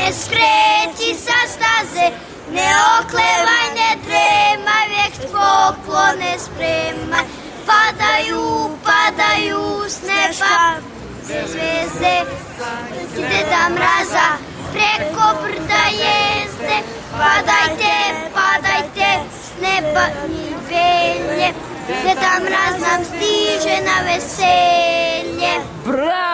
ne skreći sa staze, ne oklevaj, ne dremaj, vijek poklone spremaj. Padaju s neba zvezde, Deda Mraza preko brda jezde. Padajte s neba ni velje, Deda Mraz nam stiže na veselje. Bravo!